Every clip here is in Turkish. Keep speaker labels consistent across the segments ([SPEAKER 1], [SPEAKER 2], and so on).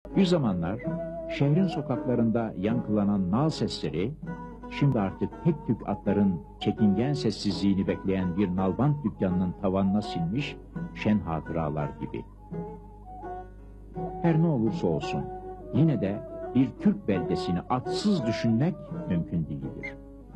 [SPEAKER 1] Bir zamanlar şehrin sokaklarında yankılanan nal sesleri, şimdi artık tek tük atların çekingen sessizliğini bekleyen bir nalbant dükkanının tavanına sinmiş şen hatıralar gibi. Her ne olursa olsun, yine de bir Türk beldesini atsız düşünmek mümkün değildir.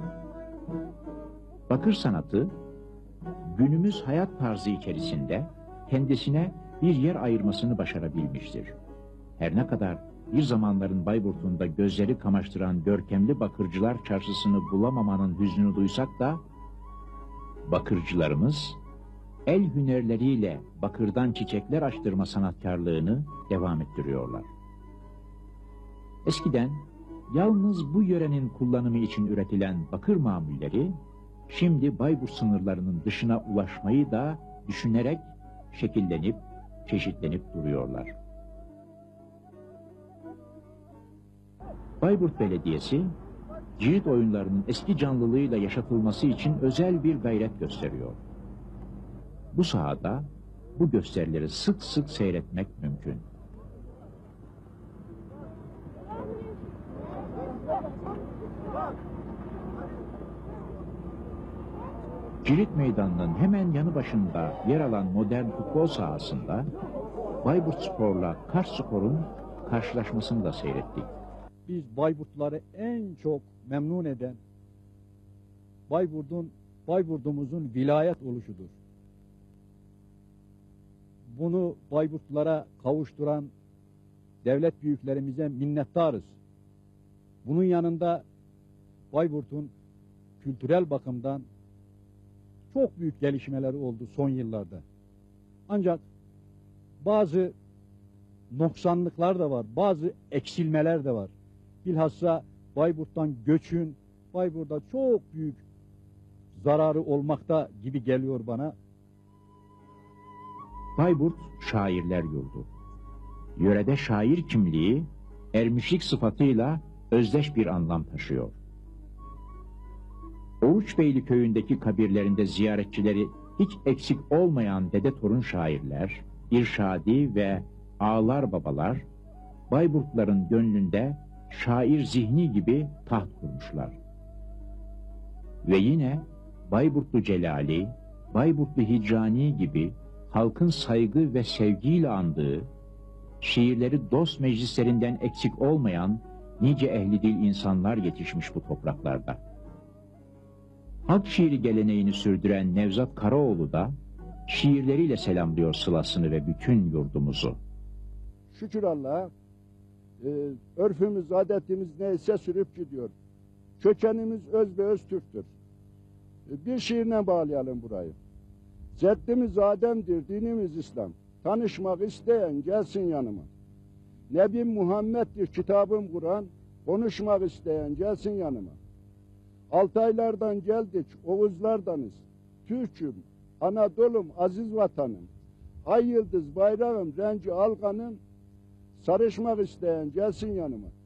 [SPEAKER 1] Bakır sanatı, günümüz hayat tarzı içerisinde kendisine bir yer ayırmasını başarabilmiştir. Her ne kadar bir zamanların Bayburt'unda gözleri kamaştıran görkemli bakırcılar çarşısını bulamamanın hüznünü duysak da, bakırcılarımız el hünerleriyle bakırdan çiçekler açtırma sanatkarlığını devam ettiriyorlar. Eskiden yalnız bu yörenin kullanımı için üretilen bakır mamulleri, şimdi Bayburt sınırlarının dışına ulaşmayı da düşünerek şekillenip, çeşitlenip duruyorlar. Bayburt Belediyesi, cirit oyunlarının eski canlılığıyla yaşatılması için özel bir gayret gösteriyor. Bu sahada bu gösterileri sık sık seyretmek mümkün. Cirit Meydanı'nın hemen yanı başında yer alan modern futbol sahasında Bayburt Spor'la Kars Spor'un karşılaşmasını da seyrettik.
[SPEAKER 2] Biz Bayburtluları en çok memnun eden Bayburt'umuzun vilayet oluşudur. Bunu Bayburtlulara kavuşturan devlet büyüklerimize minnettarız. Bunun yanında Bayburt'un kültürel bakımdan çok büyük gelişmeleri oldu son yıllarda. Ancak bazı noksanlıklar da var, bazı eksilmeler de var. Bilhassa Bayburt'tan göçün Bayburt'a çok büyük zararı olmakta gibi geliyor bana.
[SPEAKER 1] Bayburt şairler yurdu. Yörede şair kimliği, ermişlik sıfatıyla özdeş bir anlam taşıyor. Oğuçbeyli köyündeki kabirlerinde ziyaretçileri hiç eksik olmayan dede torun şairler, irşadi ve ağlar babalar, Bayburtluların gönlünde şair zihni gibi taht kurmuşlar. Ve yine Bayburtlu Celali, Bayburtlu Hicrani gibi halkın saygı ve sevgiyle andığı, şiirleri dost meclislerinden eksik olmayan nice ehli dil insanlar yetişmiş bu topraklarda. Halk şiiri geleneğini sürdüren Nevzat Karaoğlu da şiirleriyle selamlıyor Sılasını ve bütün yurdumuzu.
[SPEAKER 3] Şükür Allah'a, örfümüz, adetimiz neyse sürüp gidiyor. Kökenimiz özbeöz Türktür. Bir şiirle bağlayalım burayı. Ceddimiz Adem'dir, dinimiz İslam. Tanışmak isteyen gelsin yanıma. Nebim Muhammed'dir, kitabım Kur'an. Konuşmak isteyen gelsin yanıma. Altaylardan geldik, Oğuzlardanız. Türk'üm, Anadolu'm, aziz vatanım. Ay yıldız bayrağım, renci alganım. Sarışmak isteyen gelsin yanıma.